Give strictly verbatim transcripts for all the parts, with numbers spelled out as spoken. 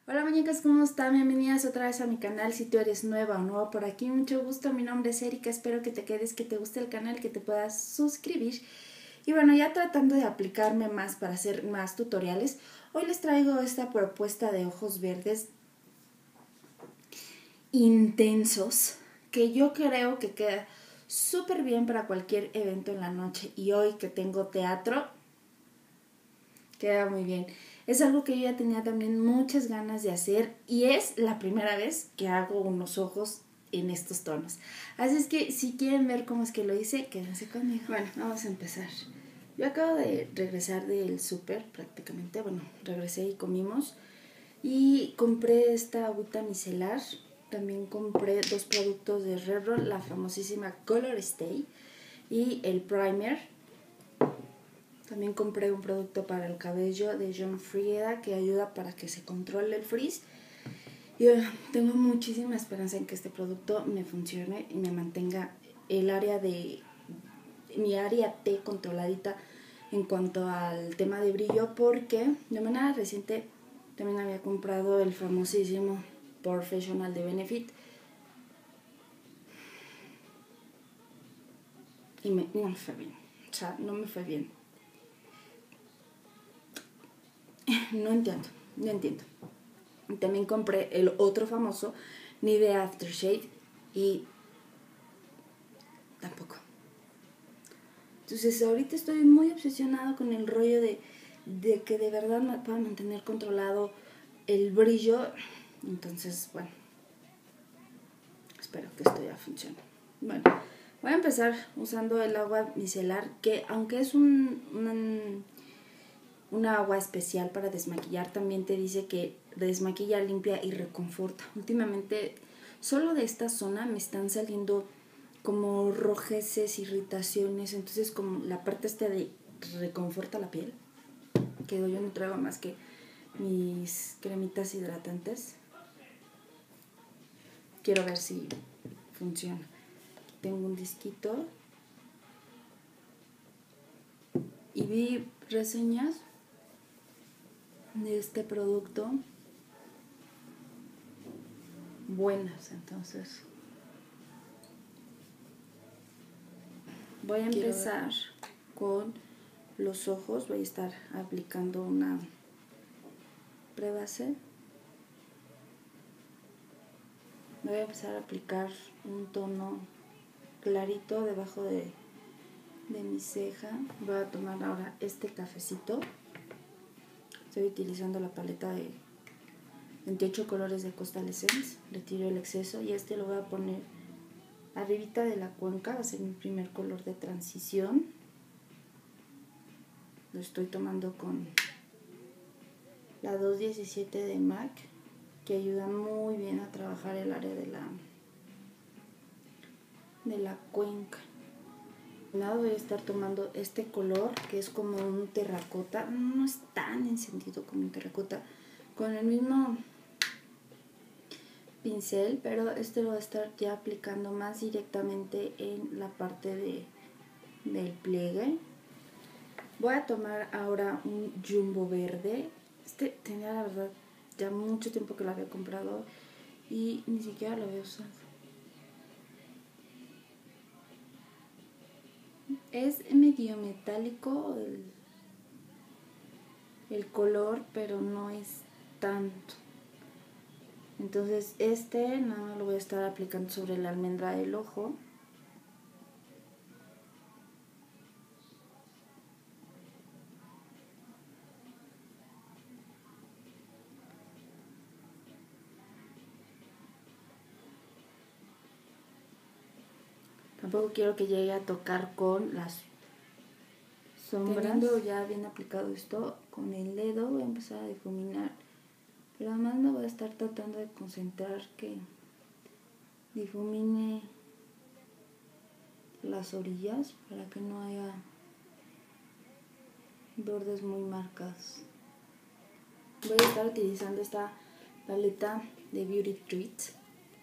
Hola muñecas, ¿cómo están? Bienvenidas otra vez a mi canal. Si tú eres nueva o nuevo por aquí, mucho gusto. Mi nombre es Erika, espero que te quedes, que te guste el canal, que te puedas suscribir. Y bueno, ya tratando de aplicarme más para hacer más tutoriales, hoy les traigo esta propuesta de ojos verdes intensos que yo creo que queda súper bien para cualquier evento en la noche. Y hoy que tengo teatro, queda muy bien. Es algo que yo ya tenía también muchas ganas de hacer y es la primera vez que hago unos ojos en estos tonos. Así es que si quieren ver cómo es que lo hice, quédense conmigo. Bueno, vamos a empezar. Yo acabo de regresar del súper prácticamente. Bueno, regresé y comimos. Y compré esta agüita micelar. También compré dos productos de Revlon, la famosísima Color Stay y el primer. También compré un producto para el cabello de John Frieda que ayuda para que se controle el frizz. Y bueno, tengo muchísima esperanza en que este producto me funcione y me mantenga el área de mi área T controladita en cuanto al tema de brillo, porque de manera reciente también había comprado el famosísimo Professional de Benefit y me, no me fue bien, o sea, no me fue bien. No entiendo, no entiendo. También compré el otro famoso Nivea Aftershave y tampoco. Entonces ahorita estoy muy obsesionada con el rollo de, de que de verdad me pueda mantener controlado el brillo. Entonces, bueno, espero que esto ya funcione. Bueno, voy a empezar usando el agua micelar, que aunque es un, un una agua especial para desmaquillar, también te dice que desmaquilla, limpia y reconforta. Últimamente solo de esta zona me están saliendo como rojeces, irritaciones, entonces como la parte esta de reconforta la piel, que yo no traigo más que mis cremitas hidratantes. Quiero ver si funciona. Tengo un disquito y vi reseñas de este producto buenas, entonces voy a empezar con los ojos. Voy a estar aplicando una prebase. Voy a empezar a aplicar un tono clarito debajo de, de mi ceja. Voy a tomar ahora este cafecito. Estoy utilizando la paleta de veintiocho colores de Coastal Essence. Retiro el exceso y este lo voy a poner arribita de la cuenca. Va a ser mi primer color de transición. Lo estoy tomando con la doscientos diecisiete de MAC, que ayuda muy bien a trabajar el área de la de la cuenca. Voy a estar tomando este color que es como un terracota, no es tan encendido como un terracota, con el mismo pincel, pero este lo voy a estar ya aplicando más directamente en la parte de, del pliegue. Voy a tomar ahora un jumbo verde. Este tenía la verdad ya mucho tiempo que lo había comprado y ni siquiera lo había usado. Es medio metálico el, el color, pero no es tanto. Entonces este nada más lo voy a estar aplicando sobre la almendra del ojo. Tampoco quiero que llegue a tocar con las sombras. Teniendo ya bien aplicado esto, con el dedo voy a empezar a difuminar. Pero además me voy a estar tratando de concentrar que difumine las orillas para que no haya bordes muy marcados. Voy a estar utilizando esta paleta de Beauty Treats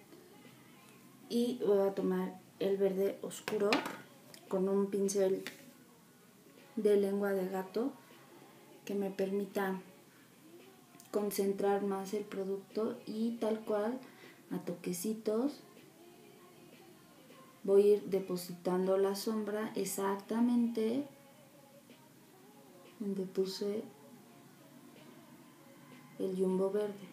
y voy a tomar el verde oscuro con un pincel de lengua de gato que me permita concentrar más el producto y tal cual a toquecitos voy a ir depositando la sombra exactamente donde puse el jumbo verde.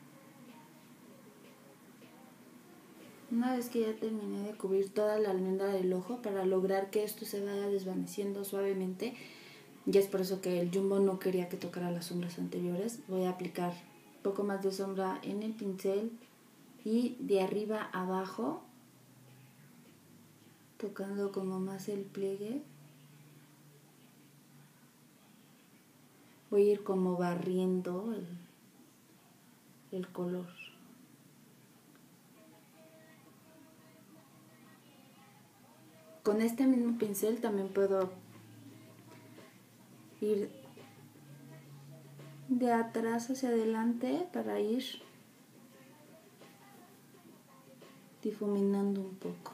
Una vez que ya terminé de cubrir toda la almendra del ojo para lograr que esto se vaya desvaneciendo suavemente, y es por eso que el jumbo no quería que tocara las sombras anteriores, voy a aplicar un poco más de sombra en el pincel y de arriba a abajo, tocando como más el pliegue, voy a ir como barriendo el, el color. Con este mismo pincel también puedo ir de atrás hacia adelante para ir difuminando un poco.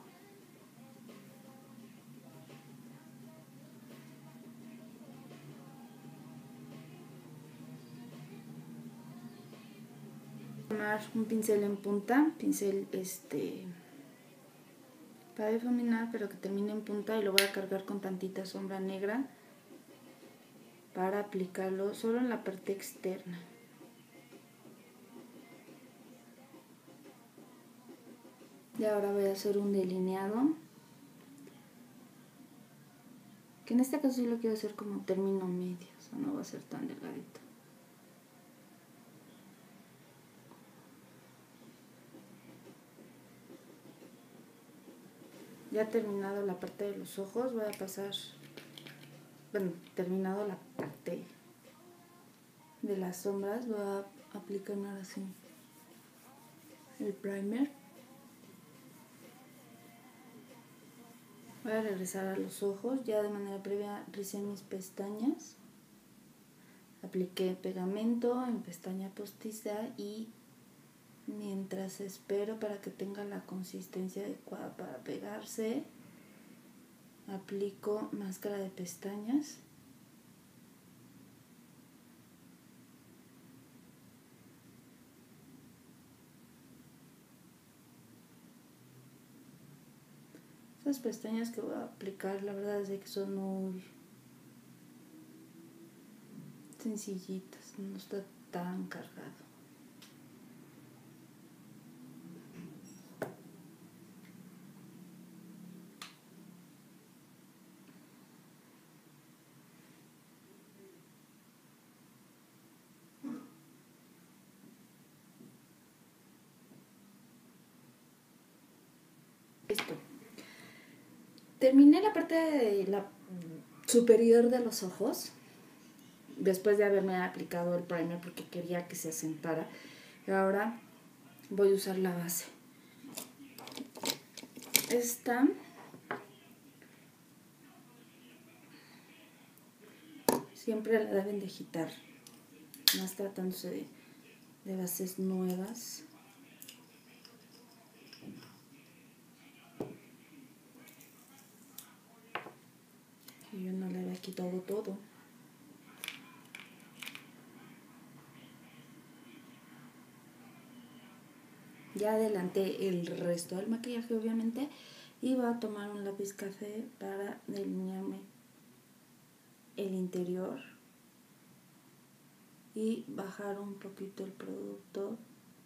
Tomar un pincel en punta, pincel este para difuminar, pero que termine en punta, y lo voy a cargar con tantita sombra negra para aplicarlo solo en la parte externa. Y ahora voy a hacer un delineado, que en este caso sí lo quiero hacer como término medio, o sea, no va a ser tan delgadito. Ya terminado la parte de los ojos, voy a pasar, bueno, terminado la parte de las sombras, voy a aplicar ahora sí el primer. Voy a regresar a los ojos, ya de manera previa ricé mis pestañas, apliqué pegamento en pestaña postiza y mientras espero para que tenga la consistencia adecuada para pegarse, aplico máscara de pestañas. Estas pestañas que voy a aplicar, la verdad es que son muy sencillitas, no está tan cargado. Listo. Terminé la parte de la superior de los ojos después de haberme aplicado el primer porque quería que se asentara. Y ahora voy a usar la base. Esta siempre la deben de agitar, más tratándose de, de bases nuevas. Y yo no le había quitado todo. Ya adelanté el resto del maquillaje, obviamente, y voy a tomar un lápiz café para delinearme el interior y bajar un poquito el producto,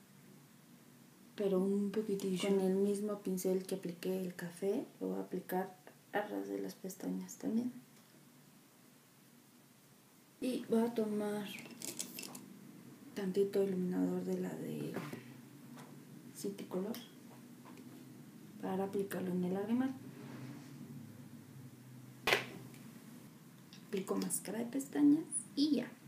pero un poquitillo. Con el mismo pincel que apliqué el café, lo voy a aplicar a ras de las pestañas también. Y voy a tomar tantito iluminador de la de City Color para aplicarlo en el lagrimal. Aplico máscara de pestañas y ya.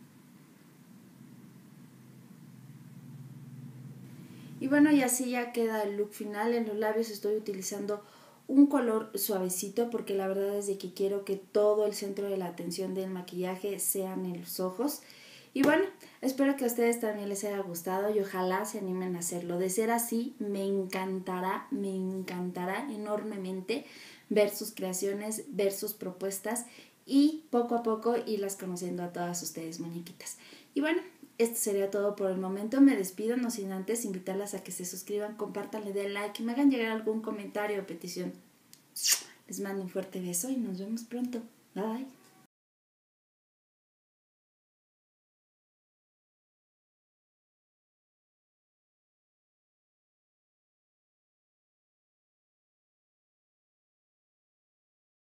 Y bueno, y así ya queda el look final. En los labios estoy utilizando un color suavecito porque la verdad es de que quiero que todo el centro de la atención del maquillaje sean en los ojos. Y bueno, espero que a ustedes también les haya gustado y ojalá se animen a hacerlo. De ser así, me encantará, me encantará enormemente ver sus creaciones, ver sus propuestas y poco a poco irlas conociendo a todas ustedes, muñequitas. Y bueno, esto sería todo por el momento. Me despido, no sin antes invitarlas a que se suscriban, compartan, le den like y me hagan llegar algún comentario o petición. Les mando un fuerte beso y nos vemos pronto. Bye.